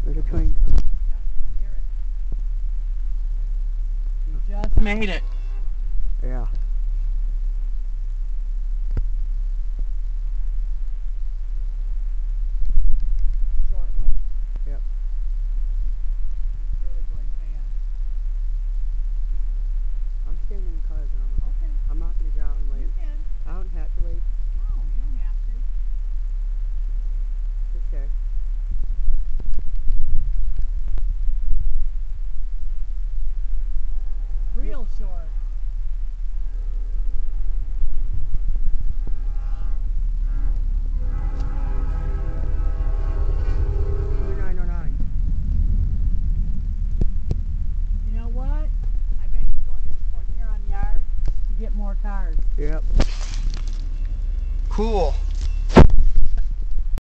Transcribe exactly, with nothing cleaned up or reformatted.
There's a train coming. Yep, I hear it. You just made it. Yeah. Short one. Yep. It's really going fast. I'm standing in the cars and I'm like, Okay. I'm not going to get out and wait. You can. I don't have to wait. No, you don't have to. It's okay. Real short. twenty-nine oh nine. You know what? I bet he's going to the Port Huron yard to get more cars. Yep. Cool.